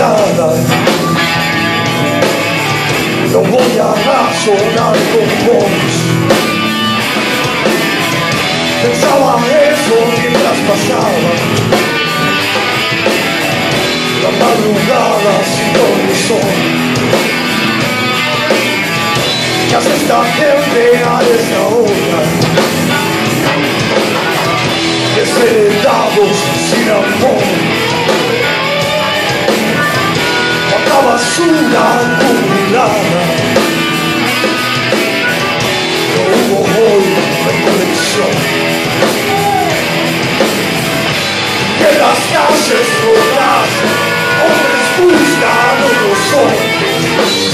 mirada. No voy a razonar con vos. Pensaba eso mientras pasaba la madrugada sin dormir. ¿Qué hace esta gente a esta hora? Desheredados sin amor. Cuánta basura acumulada. No hubo hoy recolección. Y en las calles rotas, hombres buscan otros hombres.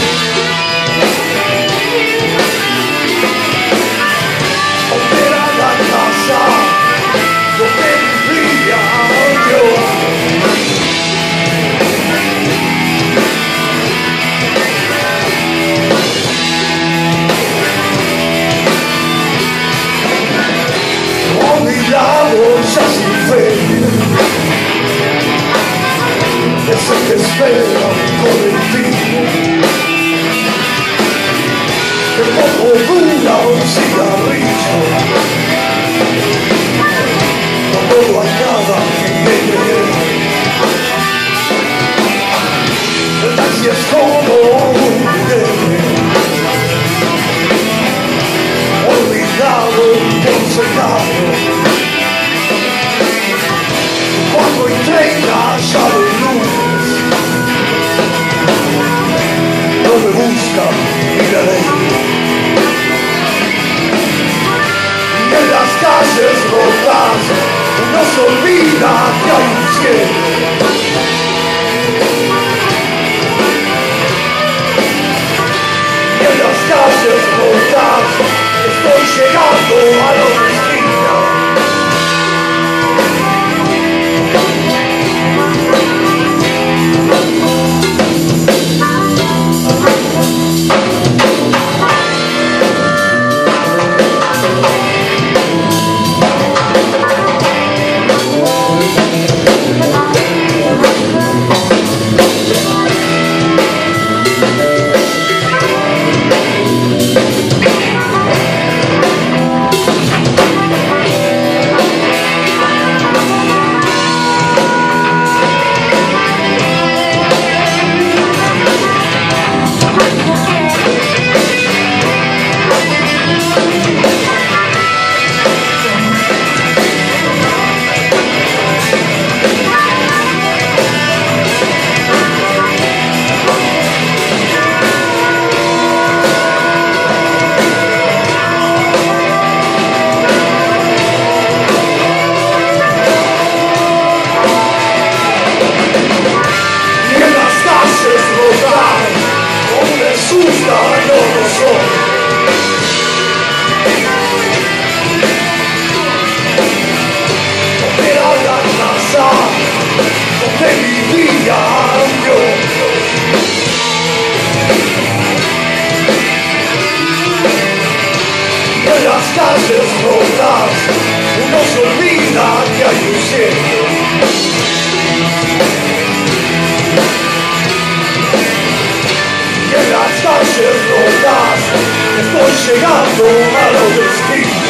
Opera la casa donde vivía yo. Olvidados ya sin fe, es el que espera un colectivo, que poco dura un cigarrillo, no todo hay nada que creer. El taxi es como un juguete, olvidado por un secado. 4:30 ya de lunes, no me busca ni la ley. Y en las calles rotas no se olvida que hay un cielo. Y en las calles rotas estoy llegando a los destinos. Uno se olvida que hay un cielo. Y en las calles rotas estoy llegando a los destinos.